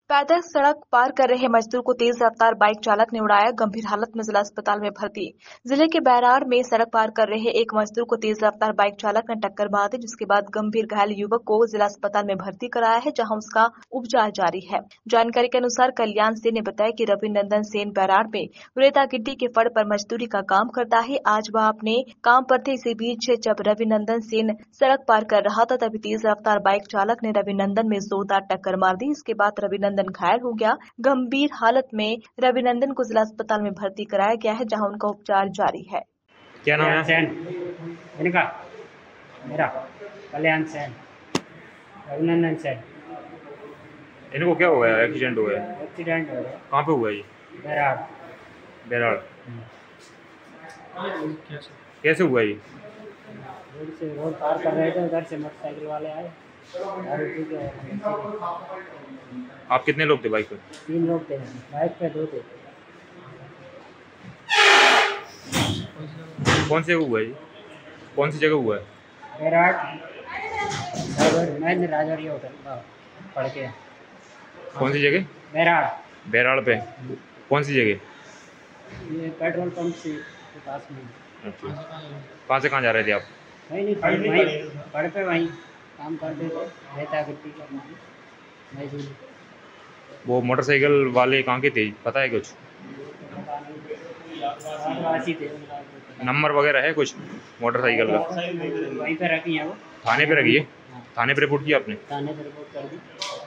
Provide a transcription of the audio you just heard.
पैदल सड़क पार कर रहे मजदूर को तेज रफ्तार बाइक चालक ने उड़ाया, गंभीर हालत में जिला अस्पताल में भर्ती। जिले के बैराड़ में सड़क पार कर रहे एक मजदूर को तेज रफ्तार बाइक चालक ने टक्कर मार दी, जिसके बाद गंभीर घायल युवक को जिला अस्पताल में भर्ती कराया है, जहां उसका उपचार जारी है। जानकारी के अनुसार कल्याण सेन ने बताया कि रविनंदन सेन बैराड़ में रेता गिट्टी के फड़ पर मजदूरी का काम करता है। आज वह अपने काम पर थे। इसी बीच जब रविनंदन सेन सड़क पार कर रहा था, तभी तेज रफ्तार बाइक चालक ने रविनंदन में जोरदार टक्कर मार दी। इसके बाद रविनंदन घायल हो गया। गंभीर हालत में रविनंदन को जिला अस्पताल में भर्ती कराया गया है, जहां उनका उपचार जारी है। क्या नाम है इनका? मेरा कल्याण सेन, रविनंदन सेन। इनको क्या हुआ है? एक्सीडेंट हुआ है? एक्सीडेंट हो गया। कहाँ पे हुआ है ये? बैराड़। बैराड़। कैसे हुआ ये? रोड पार कर रहे थे, उधर से मोटरसाइकिल वाले आए। आप कितने लोग थे बाइक पे? 3 लोग थे, बाइक पे 2 थे। कौन से हुआ है ये? कौन सी जगह हुआ है? बैराड़ महेंद्र राजौरी होटल पढ़ के। कौन सी जगह? बैराड़। बैराड़ पे कौन सी जगह? ये पेट्रोल पंप से के पास में। अच्छा, कहाँ से कहाँ जा रहे थे आप? नहीं वहीं पढ़ पे वहीं काम करते थे, रेता गिट्टी का मजदूरी। वो मोटरसाइकिल वाले कहाँ के थे, पता है कुछ? आदिवासी थे। नंबर वगैरह है कुछ मोटरसाइकिल का? वहीं पे रखी है वो। थाने पे रखी है? थाने पे रिपोर्ट किया आपने? थाने पे रिपोर्ट कर दी।